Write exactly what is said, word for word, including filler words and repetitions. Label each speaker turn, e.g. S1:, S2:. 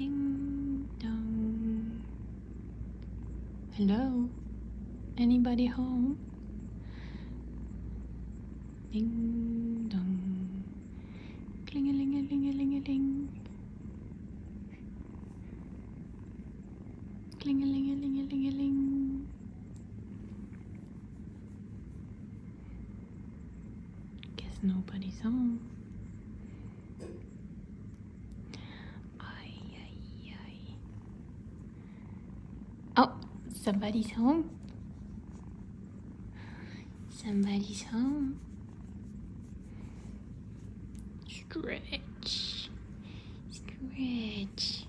S1: Ding dong. Hello? Anybody home? Ding dong. Kling-a-ling-a-ling-a-ling-a-ling. Kling-a-ling-a-ling-a-ling-a-ling. Guess nobody's home. Ay, ay, ay. Oh, somebody's home. Somebody's home. Stretch. Stretch.